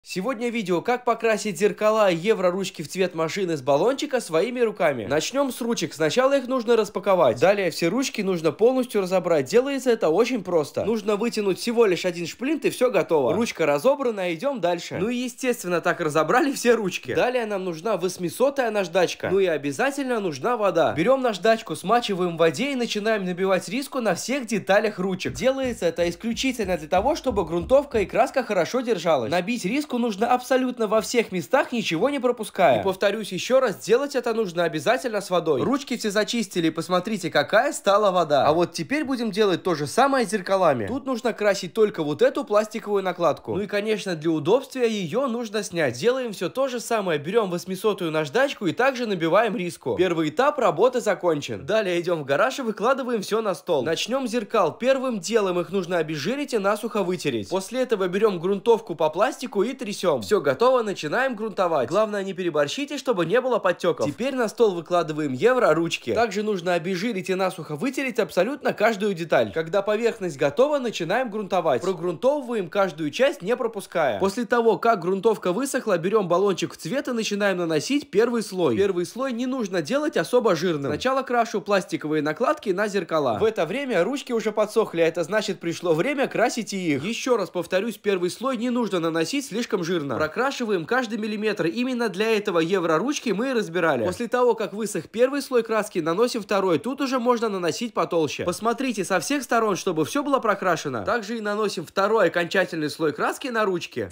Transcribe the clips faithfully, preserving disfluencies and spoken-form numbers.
Сегодня видео, как покрасить зеркала евро-ручки в цвет машины с баллончика своими руками. Начнем с ручек. Сначала их нужно распаковать. Далее все ручки нужно полностью разобрать. Делается это очень просто. Нужно вытянуть всего лишь один шплинт и все готово. Ручка разобрана, идем дальше. Ну и естественно так разобрали все ручки. Далее нам нужна восьмисотая наждачка. Ну и обязательно нужна вода. Берем наждачку, смачиваем в воде и начинаем набивать риску на всех деталях ручек. Делается это исключительно для того, чтобы грунтовка и краска хорошо держалась. Набить риску нужно абсолютно во всех местах, ничего не пропуская. И повторюсь еще раз, делать это нужно обязательно с водой. Ручки все зачистили, посмотрите, какая стала вода. А вот теперь будем делать то же самое с зеркалами. Тут нужно красить только вот эту пластиковую накладку. Ну и конечно, для удобствия ее нужно снять. Делаем все то же самое, берем восьмисотую наждачку и также набиваем риску. Первый этап работы закончен. Далее идем в гараж и выкладываем все на стол. Начнем с зеркал. Первым делом их нужно обезжирить и насухо вытереть. После этого берем грунтовку по пластику и трясем. Все готово, начинаем грунтовать. Главное, не переборщите, чтобы не было подтеков. Теперь на стол выкладываем евро ручки. Также нужно обезжирить и насухо вытереть абсолютно каждую деталь. Когда поверхность готова, начинаем грунтовать. Прогрунтовываем каждую часть, не пропуская. После того, как грунтовка высохла, берем баллончик в цвет и начинаем наносить первый слой. Первый слой не нужно делать особо жирным. Сначала крашу пластиковые накладки на зеркала. В это время ручки уже подсохли, а это значит, пришло время красить и их. Еще раз повторюсь, первый слой не нужно наносить слишком жирно. Прокрашиваем каждый миллиметр. Именно для этого евро ручки мы и разбирали. После того, как высох первый слой краски, наносим второй. Тут уже можно наносить потолще. Посмотрите со всех сторон, чтобы все было прокрашено. Также и наносим второй окончательный слой краски на ручки.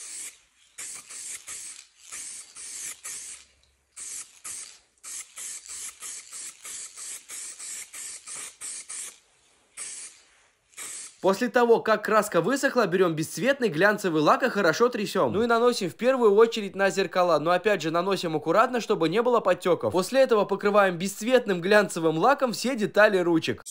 После того, как краска высохла, берем бесцветный глянцевый лак и хорошо трясем. Ну и наносим в первую очередь на зеркала. Но опять же наносим аккуратно, чтобы не было подтеков. После этого покрываем бесцветным глянцевым лаком все детали ручек.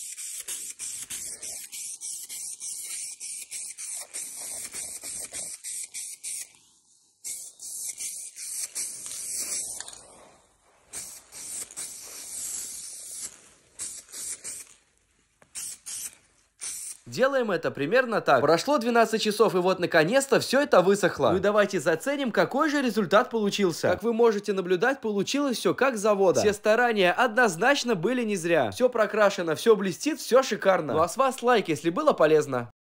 Делаем это примерно так. Прошло двенадцать часов, и вот наконец-то все это высохло. Ну и давайте заценим, какой же результат получился. Как вы можете наблюдать, получилось все как с завода. Все старания однозначно были не зря. Все прокрашено, все блестит, все шикарно. Ну а с вас лайк, если было полезно.